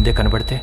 ముందే కనబడితే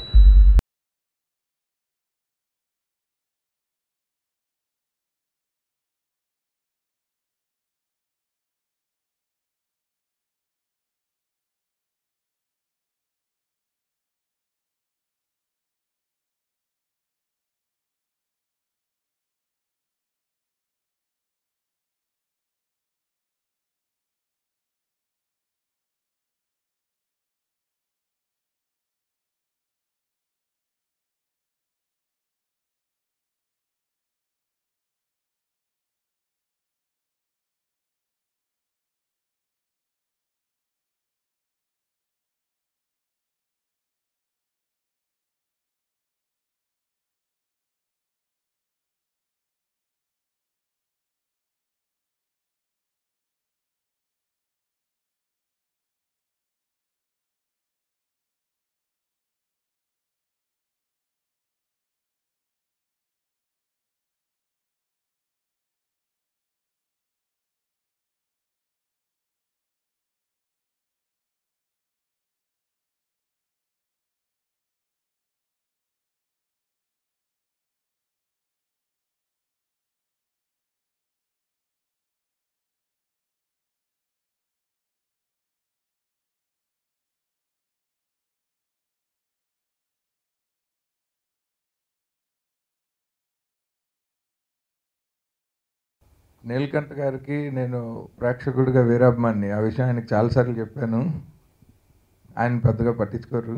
నీలకంఠ గారికి నేను ప్రేక్షకుడిగా వీరాభిమాన్ని. ఆ విషయం ఆయనకి చాలాసార్లు చెప్పాను. ఆయన పెద్దగా పట్టించుకోరు.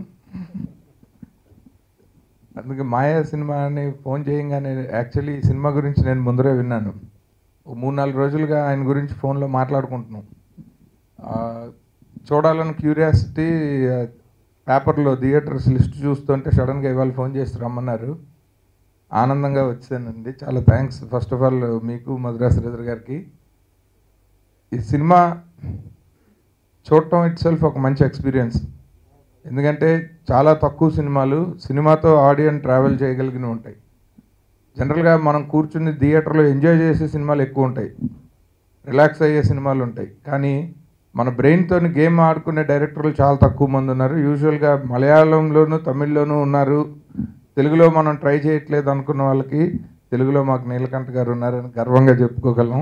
అందుకే మాయా సినిమాని ఫోన్ చేయంగానే యాక్చువల్లీ ఈ సినిమా గురించి నేను ముందరే విన్నాను. ఒక 3-4 రోజులుగా ఆయన గురించి ఫోన్లో మాట్లాడుకుంటున్నాం. చూడాలని క్యూరియాసిటీ, పేపర్లో థియేటర్స్ లిస్ట్ చూస్తుంటే సడన్గా ఇవాళ ఫోన్ చేసి రమ్మన్నారు. ఆనందంగా వచ్చానండి. చాలా థ్యాంక్స్ ఫస్ట్ ఆఫ్ ఆల్ మీకు, మధురా శ్రీధర్ గారికి. ఈ సినిమా చూడటం ఇట్ సెల్ఫ్ ఒక మంచి ఎక్స్పీరియన్స్. ఎందుకంటే చాలా తక్కువ సినిమాతో ఆడియన్స్ ట్రావెల్ చేయగలిగినవి ఉంటాయి. జనరల్గా మనం కూర్చుని థియేటర్లో ఎంజాయ్ చేసే సినిమాలు ఎక్కువ ఉంటాయి, రిలాక్స్ అయ్యే సినిమాలు ఉంటాయి. కానీ మన బ్రెయిన్తో గేమ్ ఆడుకునే డైరెక్టర్లు చాలా తక్కువ మంది ఉన్నారు. యూజువల్గా మలయాళంలోనూ తమిళ్లోనూ ఉన్నారు. తెలుగులో మనం ట్రై చేయట్లేదు అనుకున్న వాళ్ళకి తెలుగులో మాకు నీలకంఠ గారు ఉన్నారని గర్వంగా చెప్పుకోగలం.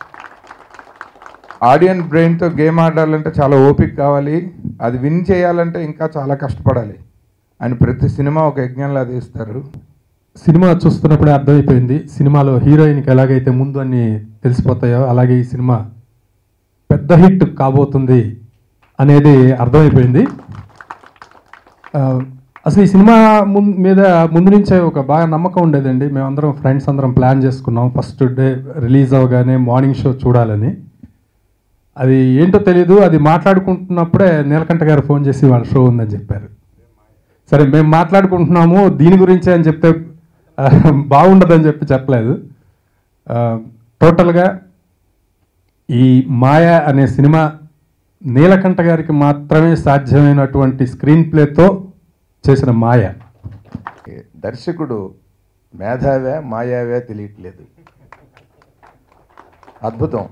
ఆడియన్స్ బ్రెయిన్తో గేమ్ ఆడాలంటే చాలా ఓపిక కావాలి. అది విన్ చేయాలంటే ఇంకా చాలా కష్టపడాలి. ఆయన ప్రతి సినిమా ఒక యజ్ఞంలా తీస్తారు. సినిమా చూస్తున్నప్పుడే అర్థమైపోయింది, సినిమాలో హీరోయిన్కి ఎలాగైతే ముందు అన్ని తెలిసిపోతాయో అలాగే ఈ సినిమా పెద్ద హిట్ కాబోతుంది అనేది అర్థమైపోయింది. అసలు ఈ సినిమా మీద ముందు నుంచే ఒక బాగా నమ్మకం ఉండేదండి. మేమందరం ఫ్రెండ్స్ అందరం ప్లాన్ చేసుకున్నాం ఫస్ట్ డే రిలీజ్ అవగానే మార్నింగ్ షో చూడాలని. అది ఏంటో తెలీదు, అది మాట్లాడుకుంటున్నప్పుడే నీలకంఠ గారు ఫోన్ చేసి వాళ్ళ షో ఉందని చెప్పారు. సరే మేము మాట్లాడుకుంటున్నాము దీని గురించే అని చెప్తే బాగుండదని చెప్పలేదు. టోటల్గా ఈ మాయా అనే సినిమా నీలకంఠ గారికి మాత్రమే సాధ్యమైనటువంటి స్క్రీన్ ప్లేతో చేసిన మాయ. దర్శకుడు మేధావే మాయావే తెలియట్లేదు. అద్భుతం.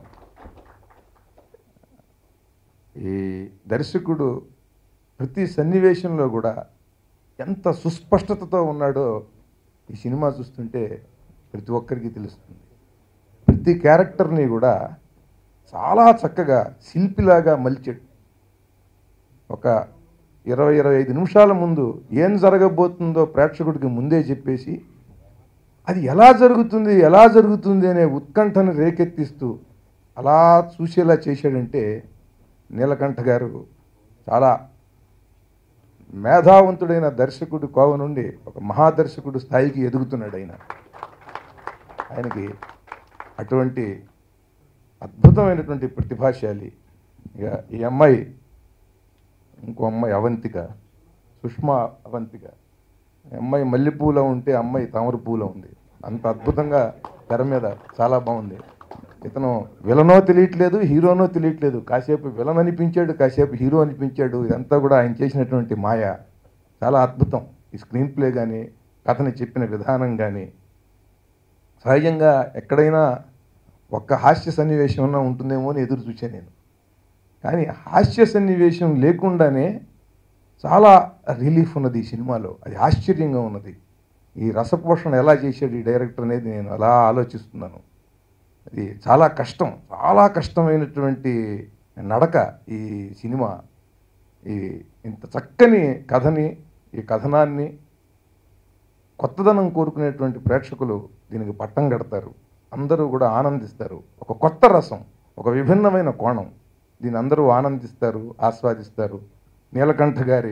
ఈ దర్శకుడు ప్రతి సన్నివేశంలో కూడా ఎంత సుస్పష్టతతో ఉన్నాడో ఈ సినిమా చూస్తుంటే ప్రతి ఒక్కరికి తెలుస్తుంది. ప్రతి క్యారెక్టర్ని కూడా చాలా చక్కగా శిల్పిలాగా మలిచాడు. ఒక 20-25 నిమిషాల ముందు ఏం జరగబోతుందో ప్రేక్షకుడికి ముందే చెప్పేసి అది ఎలా జరుగుతుంది అనే ఉత్కంఠను రేకెత్తిస్తూ అలా చూసేలా చేశాడంటే నీలకంఠ గారు చాలా మేధావంతుడైన దర్శకుడు కోవ నుండి ఒక మహాదర్శకుడు స్థాయికి ఎదుగుతున్నాడు ఆయనకి అటువంటి అద్భుతమైనటువంటి ప్రతిభాశాలి. ఇక ఈ అమ్మాయి, ఇంకో అమ్మాయి అవంతిక, సుష్మా అవంతిక. అమ్మాయి మల్లెపూలో ఉంటే అమ్మాయి తామర పూలో ఉంది. అంత అద్భుతంగా తెర మీద చాలా బాగుంది. ఇతను విలనో తెలియట్లేదు, హీరోనో తెలియట్లేదు. కాసేపు విలన్ అనిపించాడు, కాసేపు హీరో అనిపించాడు. ఇదంతా కూడా ఆయన చేసినటువంటి మాయ చాలా అద్భుతం. ఈ స్క్రీన్ ప్లే కానీ, కథని చెప్పిన విధానం కానీ, సహజంగా ఎక్కడైనా ఒక్క హాస్య సన్నివేశం ఉంటుందేమో అని ఎదురు చూశాను నేను. కానీ హాస్య సన్నివేశం లేకుండానే చాలా రిలీఫ్ ఉన్నది ఈ సినిమాలో. అది ఆశ్చర్యంగా ఉన్నది. ఈ రసపోషణ ఎలా చేశాడు ఈ డైరెక్టర్ అనేది నేను అలా ఆలోచిస్తున్నాను. అది చాలా కష్టం, చాలా కష్టమైనటువంటి నడక ఈ సినిమా. ఈ ఇంత చక్కని కథని, ఈ కథనాన్ని కొత్తదనం కోరుకునేటువంటి ప్రేక్షకులు దీనికి పట్టం కడతారు. అందరూ కూడా ఆనందిస్తారు. ఒక కొత్త రసం, ఒక విభిన్నమైన కోణం, దీన్ని అందరూ ఆనందిస్తారు, ఆస్వాదిస్తారు. నీలకంఠ గారి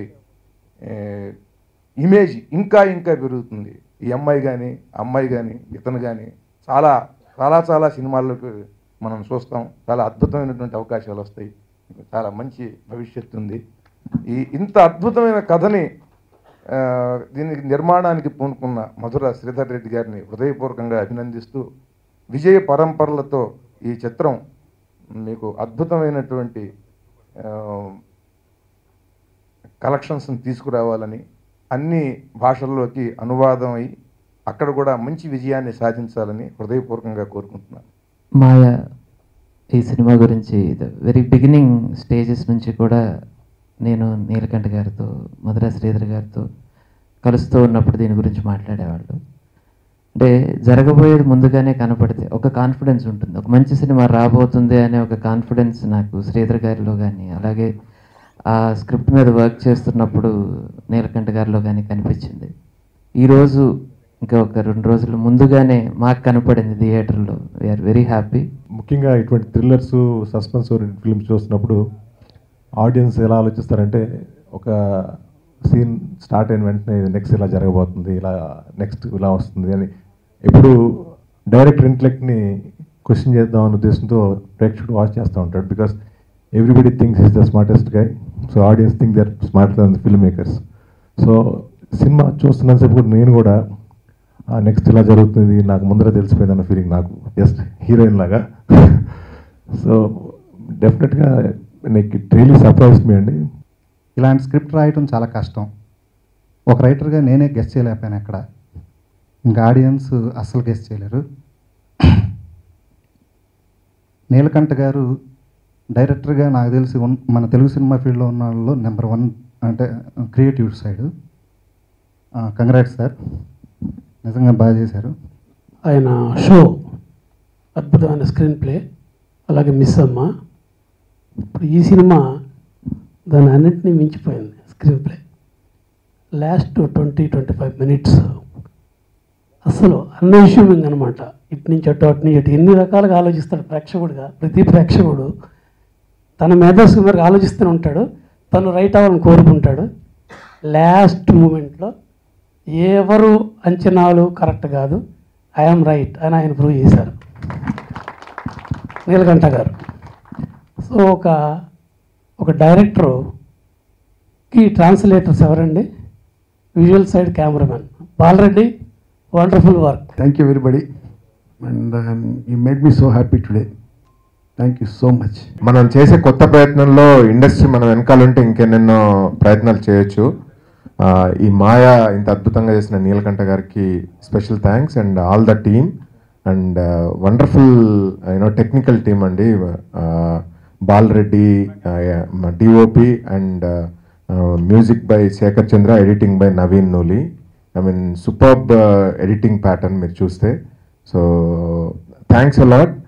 ఇమేజ్ ఇంకా ఇంకా పెరుగుతుంది. ఈ అమ్మాయి కానీ, అమ్మాయి కానీ, ఇతను కానీ చాలా చాలా చాలా సినిమాల్లోకి మనం చూస్తాం. చాలా అద్భుతమైనటువంటి అవకాశాలు వస్తాయి. చాలా మంచి భవిష్యత్తు ఉంది. ఇంత అద్భుతమైన కథని దీనికి నిర్మాణానికి పూనుకున్న మధుర శ్రీధర్ రెడ్డి గారిని హృదయపూర్వకంగా అభినందిస్తూ, విజయ పరంపరలతో ఈ చిత్రం మీకు అద్భుతమైనటువంటి కలెక్షన్స్ని తీసుకురావాలని, అన్ని భాషల్లోకి అనువాదం అయి అక్కడ కూడా మంచి విజయాన్ని సాధించాలని హృదయపూర్వకంగా కోరుకుంటున్నాను. మాయా ఈ సినిమా గురించి వెరీ బిగినింగ్ స్టేజెస్ నుంచి కూడా నేను నీలకంఠ గారితో, మధుర శ్రీధర్ గారితో కలుస్తూ ఉన్నప్పుడు దీని గురించి మాట్లాడేవాళ్ళు. అంటే జరగబోయేది ముందుగానే కనపడితే ఒక కాన్ఫిడెన్స్ ఉంటుంది, ఒక మంచి సినిమా రాబోతుంది అనే ఒక కాన్ఫిడెన్స్ నాకు శ్రీధర్ గారిలో కానీ, అలాగే ఆ స్క్రిప్ట్ మీద వర్క్ చేస్తున్నప్పుడు నీలకంఠ గారిలో కానీ కనిపించింది. ఈరోజు ఇంకా ఒక 2 రోజులు ముందుగానే మాకు కనపడింది థియేటర్లో. We are very happy. ముఖ్యంగా ఇటువంటి థ్రిల్లర్స్, సస్పెన్స్ ఓరియంటెడ్ ఫిల్మ్స్ చూస్తున్నప్పుడు ఆడియన్స్ ఎలా ఆలోచిస్తారంటే, ఒక సీన్ స్టార్ట్ అయిన వెంటనే నెక్స్ట్ ఇలా జరగబోతుంది, ఇలా నెక్స్ట్ ఇలా వస్తుంది అని ఎప్పుడు డైరెక్టర్ ఇంటెలెక్ట్ని క్వశ్చన్ చేద్దాం అనే ఉద్దేశంతో ప్రేక్షకుడు వాచ్ చేస్తూ ఉంటాడు. Because everybody thinks is the smartest guy. So audience think they are smarter than the film makers. So cinema చూస్తున్నంతసేపు కూడా నేను కూడా నెక్స్ట్ ఇలా జరుగుతుంది, నాకు ముందర తెలిసిపోయింది అన్న ఫీలింగ్, నాకు జస్ట్ హీరోయిన్ లాగా. సో డెఫినెట్గా నాకు ఇట్ రియలీ సర్ప్రైజ్ మీ అండి. ఇలాంటి స్క్రిప్ట్ రాయటం చాలా కష్టం. ఒక రైటర్గా నేనే గెస్ట్ చేయలేకపోయాను ఎక్కడ, ఇంకా ఆడియన్స్ అస్సలు గెస్ట్ చేయలేరు. నీలకంఠ గారు డైరెక్టర్గా నాకు తెలిసి మన తెలుగు సినిమా ఫీల్డ్లో ఉన్న వాళ్ళలో నెంబర్ 1 అంటే క్రియేటివ్ సైడ్. కంగ్రాట్స్ సార్, నిజంగా బాగా చేశారు. ఆయన షో అద్భుతమైన స్క్రీన్ ప్లే, అలాగే మిస్ అమ్మ. ఇప్పుడు ఈ సినిమా దాని అన్నింటినీ మించిపోయింది స్క్రీన్ ప్లే. లాస్ట్ 20-25 మినిట్స్ అసలు అన్ఇష్యూమింగ్ అనమాట. ఇటు నుంచి అటు, అటు నుంచి అటు ఎన్ని రకాలుగా ఆలోచిస్తాడు ప్రేక్షకుడిగా. ప్రతి ప్రేక్షకుడు తన మేధస్సు మేరకు ఆలోచిస్తూనే ఉంటాడు, తను రైట్ అవ్వాలని కోరుకుంటాడు. లాస్ట్ మూమెంట్లో ఎవరు అంచనాలు కరెక్ట్ కాదు, ఐఎమ్ రైట్ అని ఆయన ప్రూవ్ చేశారు నీలకంఠ గారు. సో ఒక డైరెక్టర్కి ట్రాన్స్లేటర్స్ ఎవరండి? Visual side cameraman Balareddy. Wonderful work. Thank you everybody, and you made me so happy today. Thank you so much. మనం చేసే కొత్త ప్రయత్నంలో ఇండస్ట్రీ మనం వెనకాలంటే ఇంకెన్నెన్నో ప్రయత్నాలు చేయొచ్చు. ఈ మాయా ఇంత అద్భుతంగా చేసిన నీలకంఠ గారికి special thanks and all the team and wonderful technical team అండి. Balareddy DOP and music by Shekhar Chandra, editing by Naveen Nooli. I mean superb editing pattern మీరు చూస్తే. So thanks a lot.